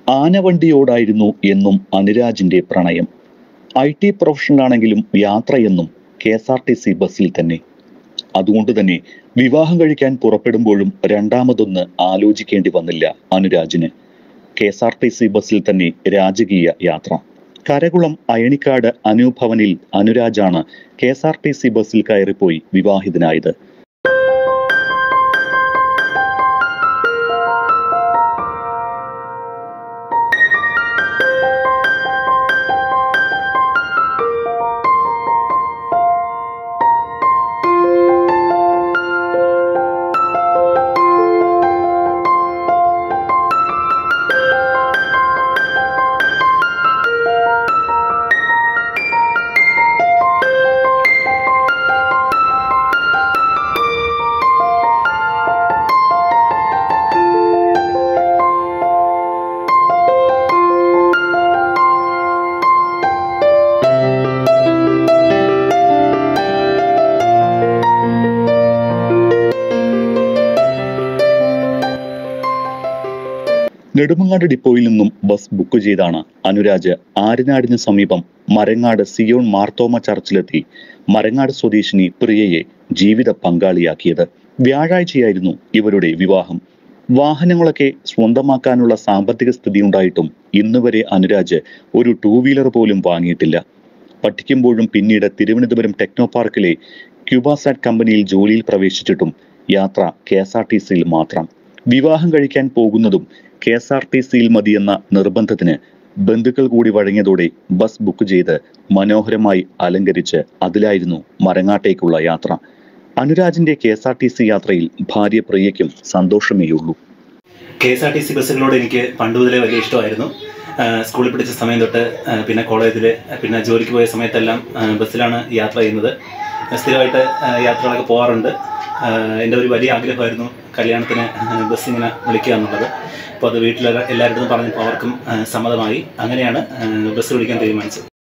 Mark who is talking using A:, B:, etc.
A: ആനവണ്ടിയോടായിരുന്നു എന്നും അനുരാജിന്റെ പ്രണയം. IT പ്രൊഫഷണലാണെങ്കിലും യാത്രയെന്നും KSRTC ബസ്സിൽ തന്നെ. അതുകൊണ്ട് തന്നെ വിവാഹം കഴിക്കാൻ പുറപ്പെടുമ്പോഴും രണ്ടാമതൊന്ന് ആലോചിക്കേണ്ടി വന്നില്ല അനുരാജിന്. KSRTC ബസ്സിൽ തന്നെ രാജകീയ യാത്ര. കരകുളം അയണിക്കാട് അനുഭവനിൽ അനുരാജാണ് KSRTC ബസ്സിൽ കയറിപ്പോയി വിവാഹിതനായത്. നെടുമങ്ങാട് ഡിപ്പോയിൽ നിന്നും ബസ് ബുക്ക് ചെയ്താണ് അനുരാജ് ആര്യനാടിന് സമീപം മരങ്ങാട് സിയോൺ മാർത്തോമ ചർച്ചിലെത്തി മരങ്ങാട് സ്വദേശിനി പ്രിയയെ ജീവിത പങ്കാളിയാക്കിയത്. വ്യാഴാഴ്ചയായിരുന്നു ഇവരുടെ വിവാഹം. വാഹനങ്ങളൊക്കെ സ്വന്തമാക്കാനുള്ള സാമ്പത്തിക സ്ഥിതി ഉണ്ടായിട്ടും ഇന്നുവരെ അനുരാജ് ഒരു 2 വീലർ പോലും വാങ്ങിയിട്ടില്ല. പഠിക്കുമ്പോഴും പിന്നീട് തിരുവനന്തപുരം ടെക്നോ പാർക്കിലെ ക്യൂബാസാറ്റ് കമ്പനിയിൽ ജോലിയിൽ പ്രവേശിച്ചിട്ടും യാത്ര KSRTCയിൽ മാത്രം. വിവാഹം കഴിക്കാൻ പോകുന്നതും KSRTCയിൽ മതിയെന്ന നിർബന്ധത്തിന് ബന്ധുക്കൾ കൂടി വഴങ്ങിയതോടെ ബസ് ബുക്ക് ചെയ്ത് മനോഹരമായി അലങ്കരിച്ച് അതിലായിരുന്നു മരങ്ങാട്ടേക്കുള്ള യാത്ര. അനുരാജിന്റെ KSRTC യാത്രയിൽ ഭാര്യ പ്രിയയ്ക്കും സന്തോഷമേയുള്ളൂ.
B: KSRTC ബസ്സുകളോട് എനിക്ക് പണ്ട് മുതലേ വലിയ ഇഷ്ടമായിരുന്നു. സ്കൂളിൽ പഠിച്ച സമയം തൊട്ട് പിന്നെ കോളേജിൽ പിന്നെ ജോലിക്ക് പോയ സമയത്തെല്ലാം ബസ്സിലാണ് യാത്ര ചെയ്യുന്നത്. സ്ഥിരമായിട്ട് യാത്രകളൊക്കെ പോകാറുണ്ട്. എൻ്റെ ഒരു വലിയ ആഗ്രഹമായിരുന്നു കല്യാണത്തിന് ബസ് ഇങ്ങനെ വിളിക്കുക എന്നുള്ളത്. അപ്പോൾ അത് വീട്ടിൽ എല്ലാവരുടെ പറഞ്ഞപ്പോൾ അവർക്കും സമ്മതമായി. അങ്ങനെയാണ് ബസ് വിളിക്കാൻ തീരുമാനിച്ചത്.